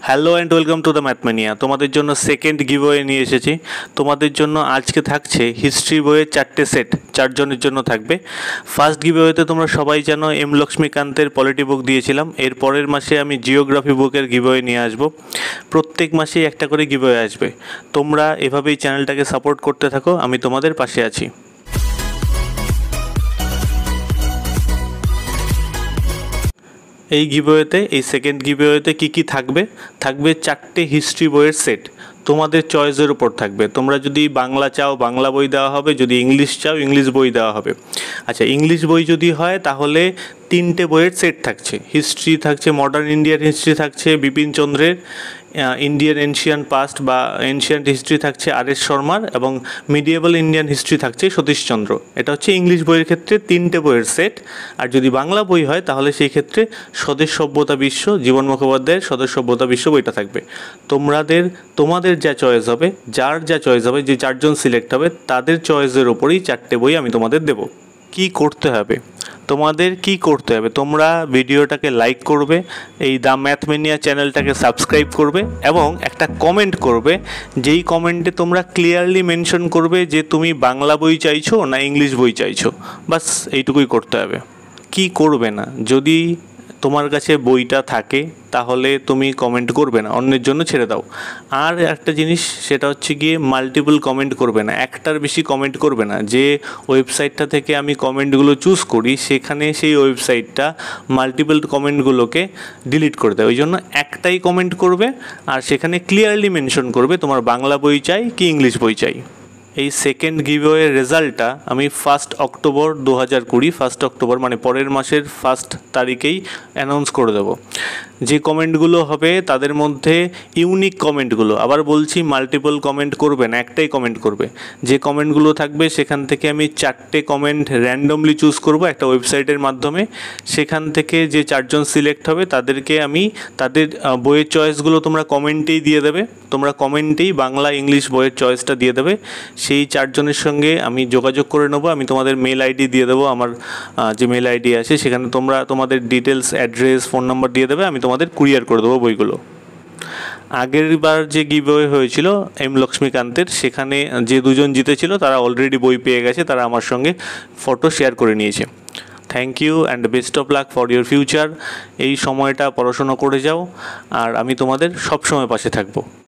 Hello and welcome to the Mathmania. তোমাদের জন্য second giveaway নিয়ে এসেছি। তোমাদের জন্য আজকে থাকছে হিস্ট্রি বইয়ের 4টে সেট, 4 জনের জন্য থাকবে। ফার্স্ট গিভওয়েতে তোমরা সবাই জানো এম লক্ষ্মীকান্তের পলিটি বুক দিয়েছিলাম। এর পরের মাসে আমি জিওগ্রাফি বুকের গিভওয়ে নিয়ে আসবো। প্রত্যেক মাসেই একটা করে গিভওয়ে আসবে। তোমরা এভাবেই চ্যানেলটাকে সাপোর্ট করতে থাকো, আমি তোমাদের পাশে আছি। এই গিভওয়েতে, এই সেকেন্ড গিভওয়েতে কী থাকবে? থাকবে 4টে হিস্ট্রি বইয়ের সেট। তোমাদের চয়েসের উপর থাকবে। তোমরা যদি বাংলা চাও বাংলা বই দেওয়া হবে, যদি ইংলিশ চাও ইংলিশ বই দেওয়া হবে। আচ্ছা, ইংলিশ বই যদি হয় তাহলে 3টে বইয়ের সেট থাকছে। হিস্ট্রি থাকছে, মডার্ন ইন্ডিয়ান হিস্ট্রি থাকছে বিপিন চন্দ্রের, ইন্ডিয়ান এনশিয়ান্ট পাস্ট বা এনশিয়ান্ট হিস্ট্রি থাকছে আর.এস. শর্মার, এবং মিডিয়েবল ইন্ডিয়ান হিস্ট্রি থাকছে সতীশচন্দ্র। এটা হচ্ছে ইংলিশ বইয়ের ক্ষেত্রে 3টে বইয়ের সেট। আর যদি বাংলা বই হয় তাহলে সেই ক্ষেত্রে স্বদেশ সভ্যতা বিশ্ব, জীবন মুখোপাধ্যায়ের স্বদেশ সভ্যতা বিশ্ব বইটা থাকবে। তোমাদের যা চয়েস হবে, যার যা চয়েস হবে, যে 4 জন সিলেক্ট হবে তাদের চয়েসের ওপরেই 4টে বই আমি তোমাদের দেবো। কি করতে হবে? তোমাদের কি করতে হবে? তোমরা ভিডিওটাকে লাইক করবে, এই দ্য ম্যাথম্যানিয়া চ্যানেলটাকে সাবস্ক্রাইব করবে এবং একটা কমেন্ট করবে, যেই কমেন্টে তোমরা ক্লিয়ারলি মেনশন করবে যে তুমি বাংলা বই চাইছো না ইংলিশ বই চাইছো। বাস এইটুকুই করতে হবে। কি করবে না? যদি তোমার কাছে বইটা থাকে তাহলে তুমি কমেন্ট করবে না, অন্যের জন্য ছেড়ে দাও। আর একটা জিনিস, সেটা হচ্ছে গিয়ে মাল্টিপল কমেন্ট করবে না, একটার বেশি কমেন্ট করবে না। যে ওয়েবসাইটটা থেকে আমি কমেন্টগুলো চুজ করি সেখানে সেই ওয়েবসাইটটা মাল্টিপল কমেন্টগুলোকে ডিলিট করে দেয়। ওই জন্য একটাই কমেন্ট করবে আর সেখানে ক্লিয়ারলি মেনশন করবে তোমার বাংলা বই চাই কি ইংলিশ বই চাই। এই সেকেন্ড গিভওয়ের রেজাল্টটা আমি 1 অক্টোবর 2020, 1 অক্টোবর মানে পরের মাসের 1 তারিখেই অ্যানাউন্স করে দেবো। যে কমেন্টগুলো হবে তাদের মধ্যে ইউনিক কমেন্টগুলো, আবার বলছি মাল্টিপল কমেন্ট করবে না, একটাই কমেন্ট করবে। যে কমেন্টগুলো থাকবে সেখান থেকে আমি 4টে কমেন্ট র্যান্ডমলি চুজ করব একটা ওয়েবসাইটের মাধ্যমে। সেখান থেকে যে 4 জন সিলেক্ট হবে তাদেরকে আমি তাদের বইয়ের চয়েসগুলো তোমরা কমেন্টেই দিয়ে দেবে। তোমরা কমেন্টেই বাংলা ইংলিশ বইয়ের চয়েসটা দিয়ে দেবে। সেই 4 জনের সঙ্গে আমি যোগাযোগ করে নেবো। আমি তোমাদের মেল আইডি দিয়ে দেবো, আমার যে মেল আইডি আছে সেখানে তোমরা তোমাদের ডিটেলস, অ্যাড্রেস, ফোন নাম্বার দিয়ে দেবে। আমি তোমাদের কুরিয়ার করে দেবো বইগুলো। আগের বার যে গিভওয়ে হয়েছিল এম লক্ষ্মীকান্তের, সেখানে যে 2 জন জিতেছিল তারা অলরেডি বই পেয়ে গেছে, তারা আমার সঙ্গে ফটো শেয়ার করে নিয়েছে। Thank you and best of luck for your future. এই সময়টা পড়াশোনা করে যাও আর আমি তোমাদের সব সময় পাশে থাকবো।